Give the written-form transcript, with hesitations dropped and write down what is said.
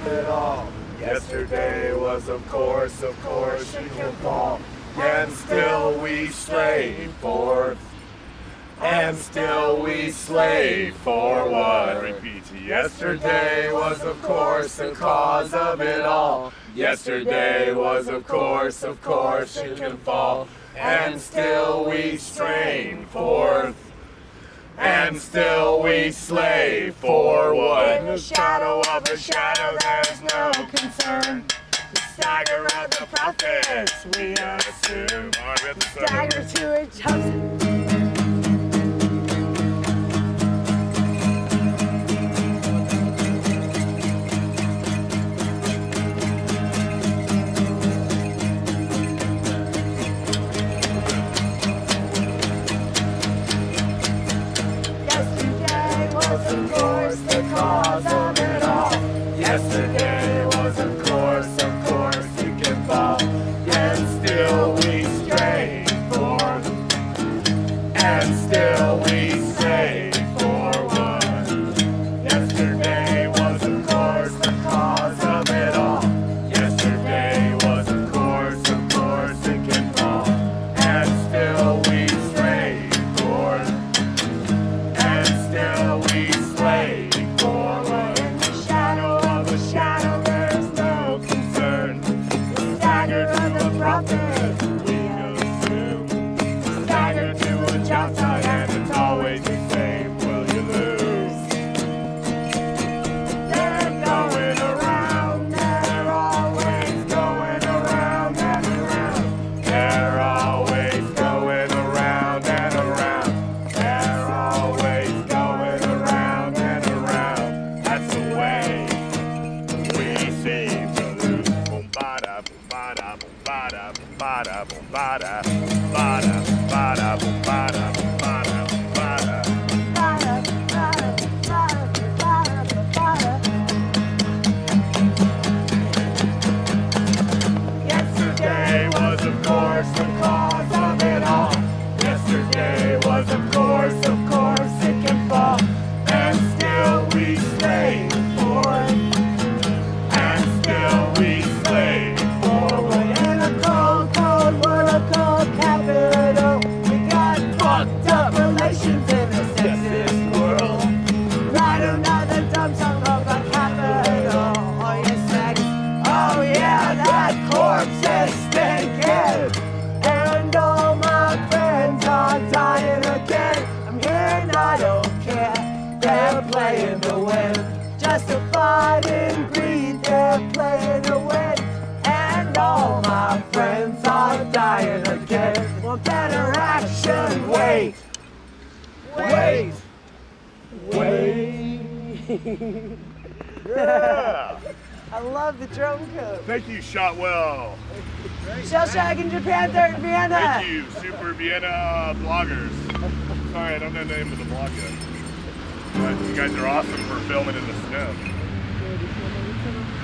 it all. Yesterday was of course, she can fall. And still we stray forth. And still we slay for what? Repeat. Yesterday was of course the cause of it all. Yesterday was of course, she can fall. And still we strain forth. And still we slay for what? In the shadow of a shadow there's no concern. The stagger of the prophets we assume. Stagger to each other. Of course, the cause of it all. Yesterday was of course, it can fall. And still we stray forth. And still we stray for what? Yesterday was of course the cause of it all. Yesterday was of course, it can fall. And still we stray forth. And still we slay forward. In the shadow of a shadow there's no concern. The stagger of the prophets we assume. Stagger to a job site and it's always the same. Will you lose? They're going around. They're always going around and around. They're always going around and around. They're always going around and around. That's the way we seem to lose. Boom bada, boom bada, boom bada, boom bada, boom bada, bada, bada, boom bada, boom bada, boom bada. Bada, bada, bada, bada, bada. Yesterday was of course the cause of it all. Yesterday was of course, it can fall. And still we slay forward. And still we slay forward. In a cold, cold world, a cold capital, we got fucked up relations in a sexist world. Write another dumb song about capital. Oh yes, sex. Oh yeah, that corpse is stinking. And all my friends are dying again. I'm here and I don't care. They're playing to win. Justified in greed, they're playing to win. And all my friends are dying again. Well, better action, wait. Wait. Wait. Yeah. I love the drum code. Thank you, Shotwell. Shellshag in Japanther in Vienna. Thank you, Super Vienna bloggers. Sorry, I don't know the name of the blog yet. But you guys are awesome for filming in the snow.